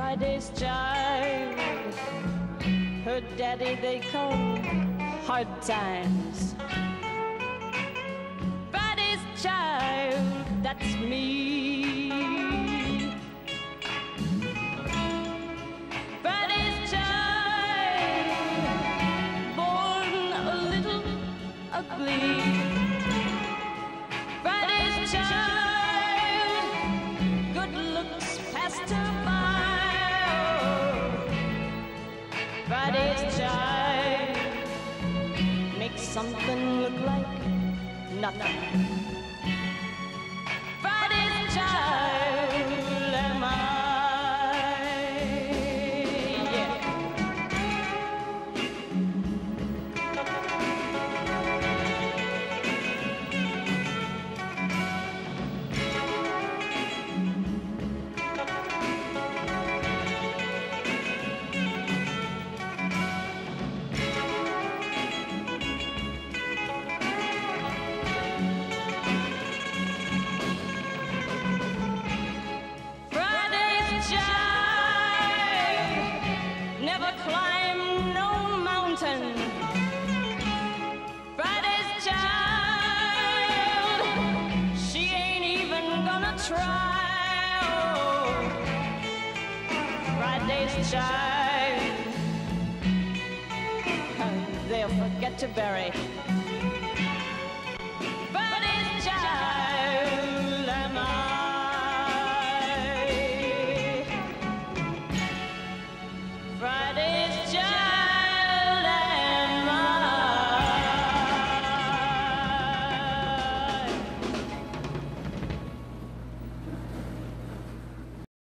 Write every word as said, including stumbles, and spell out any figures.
Friday's child, her daddy they call hard times. Friday's child, that's me. Friday's child, born a little ugly. Friday's child, good looks passed her by. Friday's child makes something look like nothing. Friday's child am I. Never climb no mountain. Friday's child, she ain't even gonna try. Oh, Friday's child, they'll forget to bury